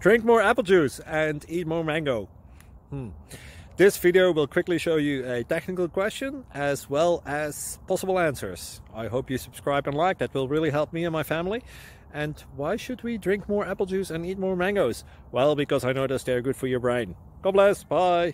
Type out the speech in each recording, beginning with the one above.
Drink more apple juice and eat more mango. This video will quickly show you a technical question as well as possible answers. I hope you subscribe and like, that will really help me and my family. And why should we drink more apple juice and eat more mangoes? Well, because I noticed they're good for your brain. God bless, bye!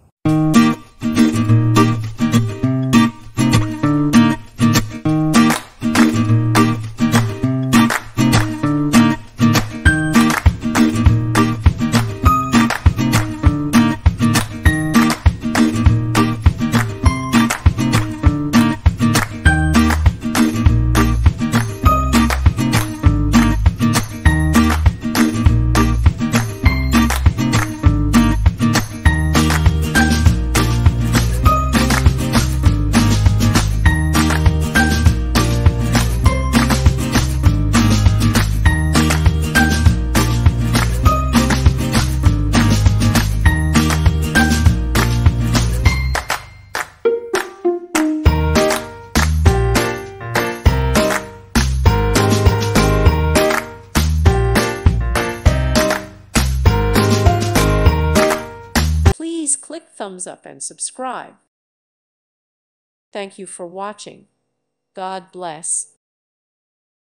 Please click thumbs up and subscribe. Thank you for watching. God bless.